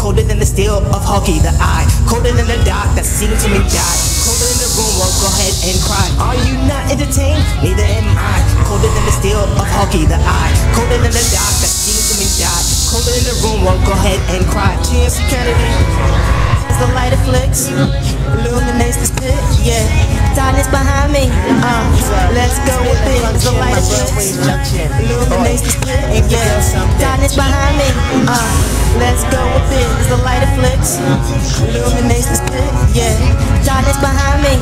colder than the steel of hockey, the eye, colder than the dark that seems to me die, colder than the room, well go ahead and cry. Are you not entertained? Neither am I. Colder than the steel of hockey, the eye, colder than the dark that seems to me die, colder in the room, well go ahead and cry. GNC Kennedy, as the light afflicts, illuminates this pit, yeah. Darkness behind me, let's go with it. As the light afflicts, illuminates this pit, yeah. Darkness behind me, let's go with it. As the light afflicts, illuminates this pit, yeah. Darkness behind me,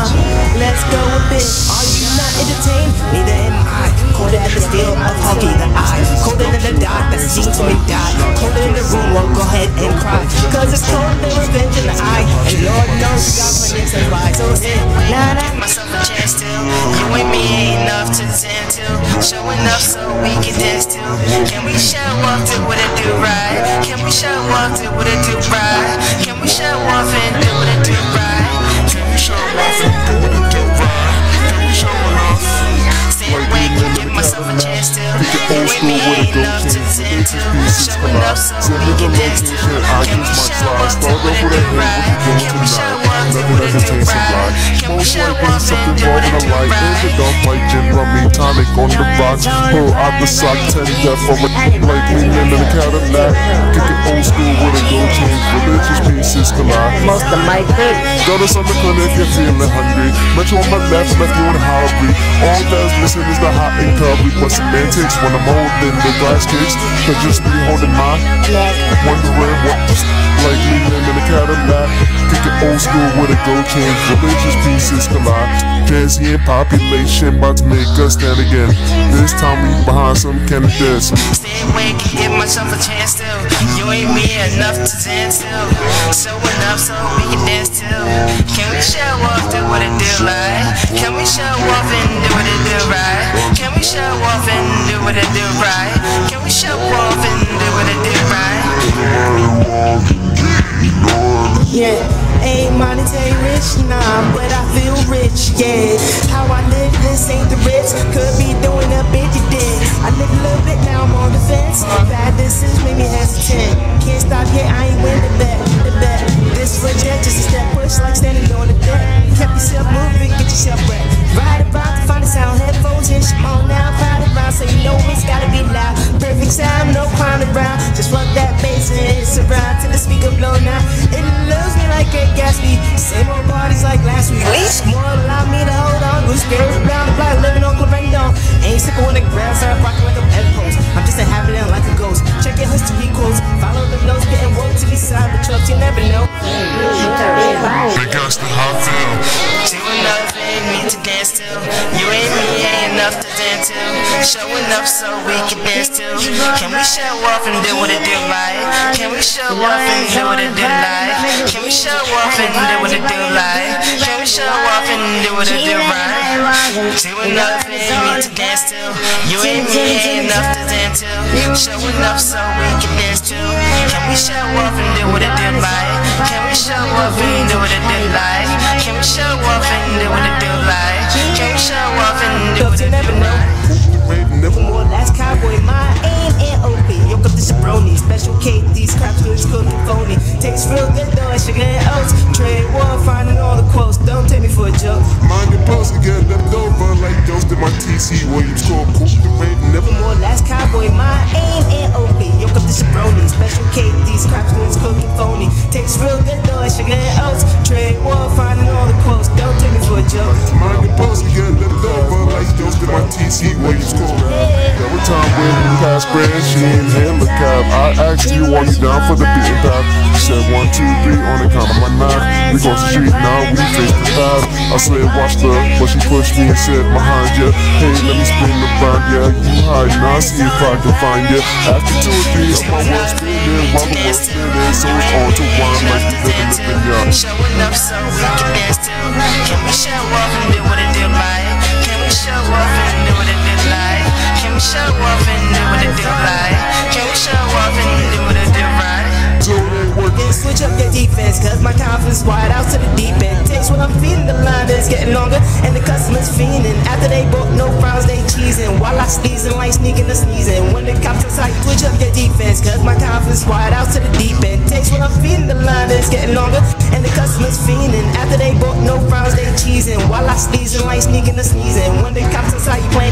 let's go with it. Are you not entertained? Neither am I. Colder than the steel of hockey, the eye, colder than the dark that seems to me die, colder in the room, well go ahead and cry. Cause it's colder than revenge in the eye, and Lord knows you got my niggas and rise. So hey, nah, give myself a chance to. You and me ain't enough to stand to. Show enough so we can dance to. Can we show off to what it do right? Can we show off to what it do right? Can we show off and do what it do right? Can we show off and do what it do right? Can we show off? Stay awake and give myself a chance to. You and me ain't enough to stand to. Show enough so we can dance to. Can we show off to what it do right? Can we show off to what it do right? Can we show off and do what it do right? Don't fight gin, rummy, tonic on the rocks. Pull out the sock, 10 death from a like leaning in a Cadillac. Kick it old school with a gold chain, religious pieces collide. Most of my kids. Go to summer clinic, you're feeling hungry. Metro on my left, left you on Howry. All that's missing is the hot and covery. But semantics when I'm holding the glass cakes. Cause just me holding mine. Wondering what like leaning in a Cadillac. Kick it old school with a gold chain, religious pieces collide. Fancy and population about to make us stand again. This time we behind some candidates. Stay awake and give myself a chance to. You ain't me enough to dance to. Show enough so we can dance to. Can we show off to what it do like? Can we show off and do what it do right? Can we show off and do what it do right? Can we show off and do what it do right? Yeah, ain't monetary rich, nah, but I feel rich, yeah. How I live, this ain't the rich. Could be doing a bit you did. I live a little bit, now I'm on the fence. Bad decisions make me hesitant. Can't stop yet, I ain't win the bet. This for jet, just a step push like standing on the deck. Kept yourself moving, get yourself wet. Ride about to find a sound, headphones in, on now, crowd around, so you know it's gotta be loud. Perfect sound, no clown around. Just fuck that bass and it's around till the speaker blow now. It loves me like a Gatsby. Same old parties like last week. More allow me to hold on. Blue spirits around the block, living on Clarendon. Ain't sick on the ground, start rocking like a bedpost. I'm just inhabiting like a ghost. Check your history quotes. Follow the notes, getting woke to be side the trucks, you never know. Big guys to how I feel. Do enough ain't me to dance to. You and me ain't enough to dance to. Show enough so we can dance to. Can we show off and do what it do right? Can we show off and do what it do like? Can we show off and do what it do like? Can we show off and do what it do right? Do enough ain't me to dance to. You and me ain't enough to dance to. Show enough so we can dance to. Can we show off and do what it do like? Can we show off and do what it do like? Can we show off and do what it do like? Can we show off and do what it do like? Never more last cowboy, my aim and OP. Yoke up the jabroni, special K, these craps really cooking phony. Tastes real good though, and sugar and oats. Trade war, finding all the quotes, don't take me for a joke. Mind your pulse and get left over like those in my TC Williams called Coop the Raven. Never more last cowboy, my aim and OP. Yoke up the jabroni, special K, these craps really cooking phony. Tastes real good though, and sugar and oats. Trade war, finding all the quotes, don't take me for a joke. Mind your pulse and get left over like those in my TC Williams called. Every time when we pass grand, she ain't hail a cab. I asked you, are you down for the beaten path? You said 1, 2, 3 on the count of my knife. We go street now, we face the path. I said watch the, but she pushed me and said behind ya. Hey, let me spin around ya. You hide now, see if I can find ya. After 2 or 3 of my work spinning, while the work spinning, so it's on to wine like we living the vineyard. Show enough so we can dance to. Can we show off and do what it do like? Can we show off and do what it do like? Can we show off and do what it do like? Can we show off and do what it do right? Switch up your defense, cause my confidence wide out to the deep end. Takes what I'm feeding, the line is getting longer, and the customers fiending. After they bought no frowns, they cheesing. While I sneezing like sneaking and sneezing. When the cops inside, switch up your defense, cause my confidence wide out to the deep end. Takes what might sneak in the sneeze. And one day cops inside you playing